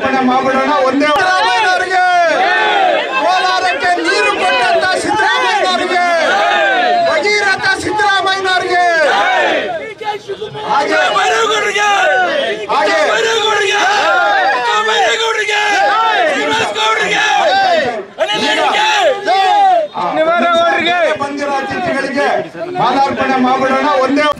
ಮಾಲಾರ್ಪಣೆ ಮಾಡೋಣ. ಒಂದೇ ಸಿದ್ದರಾಮಯ್ಯನವರಿಗೆ, ಕೋಲಾರಕ್ಕೆ ನೀರು ಕೊಟ್ಟಂತ ಸಿದ್ದರಾಮಯ್ಯನವರಿಗೆ, ಭಗೀರಥ ಸಿದ್ದರಾಮಯ್ಯನವರಿಗೆ, ಹಾಗೆ ಬಂದಿರೋ ಅತಿಥಿಗಳಿಗೆ ಮಾಲಾರ್ಪಣೆ ಮಾಡೋಣ. ಒಂದೇ